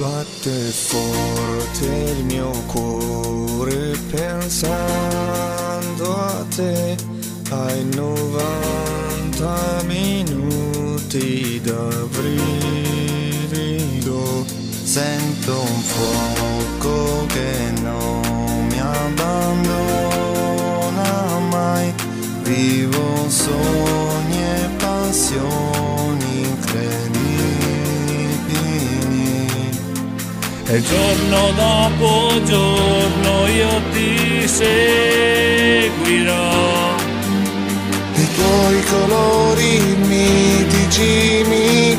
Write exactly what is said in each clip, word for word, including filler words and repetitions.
Batte forte il mio cuore pensando a te, ai novanta minuti da brivido. Sento un fuoco che non mi abbandona mai, vivo sogni e passioni incredibili. E giorno dopo giorno io ti seguirò. I tuoi colori mitici mi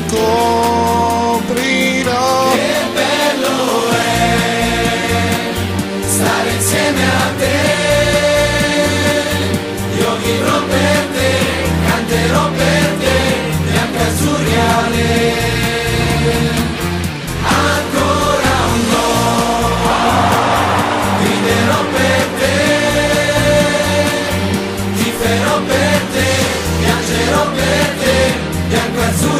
coprirò. Che bello è stare insieme a te. Io vivrò per te, canterò per te, bianca e azzurriale. Ancora un no, griderò per te, tiferò per te, piangerò per te, bianco e azzurriale.